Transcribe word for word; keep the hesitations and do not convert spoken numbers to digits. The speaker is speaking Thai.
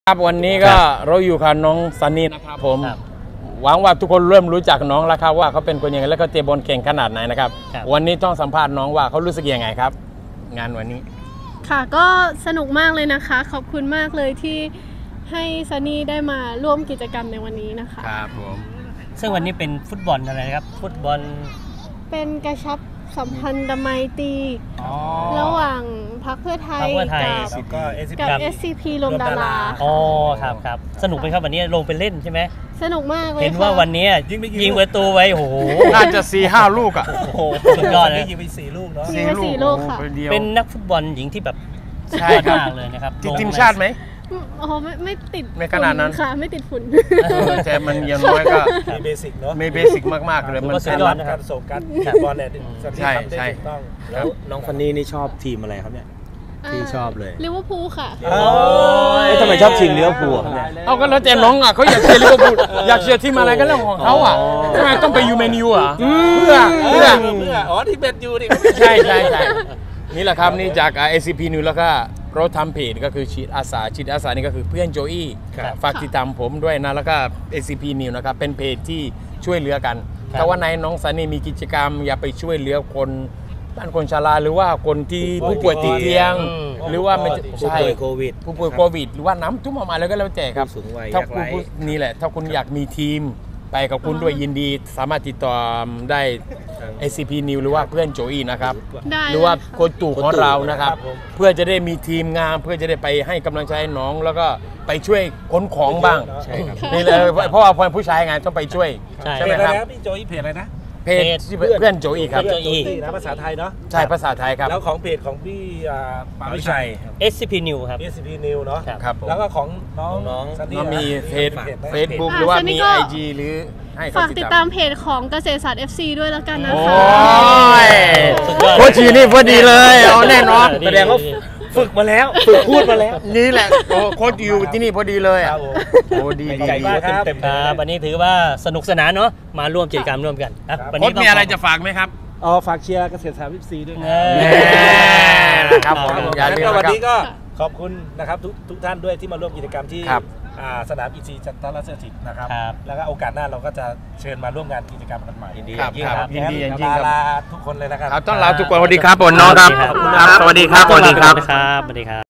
ครับวันนี้ก็เราอยู่กับน้องซันนี่นะครับผมหวังว่าทุกคนเริ่มรู้จักน้องแล้วครับว่าเขาเป็นคนยังไงแล้วก็เตะบอลเก่งขนาดไหนนะครับวันนี้ต้องสัมภาษณ์น้องว่าเขารู้สึกยังไงครับงานวันนี้ค่ะก็สนุกมากเลยนะคะขอบคุณมากเลยที่ให้ซันนี่ได้มาร่วมกิจกรรมในวันนี้นะคะครับผมซึ่งวันนี้เป็นฟุตบอลอะไรครับฟุตบอลเป็นกระชับสัมพันธ์ไมตรีระหว่างพรรคเพื่อไทยกับ เอส ซี พี รวมดาราอ๋อครับครับสนุกไหมครับวันนี้ลงไปเล่นใช่ไหมสนุกมากเลยเห็นว่าวันนี้ยิงประตูไว้โอ้โหน่าจะสี่ห้าลูกอ่ะสุดยอดเลยยิงไปสี่ลูกเนาะยิงไปสี่ลูกค่ะเป็นนักฟุตบอลหญิงที่แบบใช่มากเลยนะครับติดทีมชาติไหมอ๋อไม่ไม่ติดไม่ขนาดนั้นค่ะไม่ติดฝุ่นแต่มันยังน้อยก็มีเบสิกเนาะมีเบสิกมากๆเลยมันเป็นการประสบการณ์บอลเนี่ยใช่ใช่แล้วน้องฟันนี่นี่ชอบทีมอะไรครับเนี่ยที่ชอบเลยลิเวอร์พูลค่ะทำไมชอบทีมลิเวอร์พูลเนี่ยเอาก็แล้วแต่น้องอ่ะเขาอยากเชียร์ลิเวอร์พูลอยากเชียร์ทีมอะไรก็เรื่องของเขาอ่ะทำไมต้องไปยูแมนยูอ่ะเพื่อเพื่อเพื่ออ๋อที่เบนยูนี่ใช่ใช่ใช่นี่แหละครับนี่จาก เอ ซี พี News แล้วก็เราทำเพจก็คือชีดอาสาชีดอาสานี่ก็คือเพื่อนโจอี้ฝากติดตามผมด้วยนะแล้วก็ เอ ซี พี News นะครับเป็นเพจที่ช่วยเหลือกันถ้าว่าในน้องซันนี่มีกิจกรรมอย่าไปช่วยเหลือคนบ้านคนชราหรือว่าคนที่ผู้ป่วยติดเตียงหรือว่าผู้ป่วยโควิดผู้ป่วยโควิดหรือว่าน้ำท่วมมาแล้วก็แล้วแต่ครับถ้าคุณนี่แหละถ้าคุณอยากมีทีมไปกับคุณด้วยยินดีสามารถติดต่อได้ เอ ซี พี News หรือว่าเพื่อนโจอี้นะครับหรือว่าโค้ชตู่ของเรานะครับเพื่อจะได้มีทีมงานเพื่อจะได้ไปให้กำลังใจน้องแล้วก็ไปช่วยขนของบ้างนี่เลยเพราะว่าผู้ชายไงต้องไปช่วยใช่ไหมครับพี่โจอี้เพจอะไรนะเพจเพื่อนโจอี้ครับโจอี้นะภาษาไทยเนาะใช่ภาษาไทยครับแล้วของเพจของพี่ปาวิชัยเอส ซี พี News ครับเอส ซี พี News เนาะครับแล้วก็ของน้องน้องมีเพจเฟซบุ๊กหรือว่ามี ไอ จี หรือให้ฝากติดตามเพจของเกษตรศาสตร์ เอฟ ซี ด้วยแล้วกันนะคะโอ้ยโค้ชชีนี่พอดีเลยเอาแน่นอนแสดงว่าฝึกมาแล้วฝึกพูดมาแล้วนี่แหละโค้ชอยู่ที่นี่พอดีเลยโอ้ดีดีมากครับวันนี้ถือว่าสนุกสนานเนาะมาร่วมกิจกรรมร่วมกันวันนี้มีอะไรจะฝากไหมครับอ๋อฝากเชียร์เกษตรศาสตร์ เอฟ ซี ด้วยครับผมอย่าลืมวันนี้ก็ขอบคุณนะครับทุกทุกท่านด้วยที่มาร่วมกิจกรรมที่สนาม อี ซี จันทรเสถิตนะครับแล้วก็โอกาสหน้าเราก็จะเชิญมาร่วมงานกิจกรรมกันใหม่ยินดียิ่งครับยินดียิ่งครับลาทุกคนเลยนะครับต้องลาทุกคนสวัสดีครับผมน้องครับสวัสดีครับสวัสดีครับสวัสดีครับ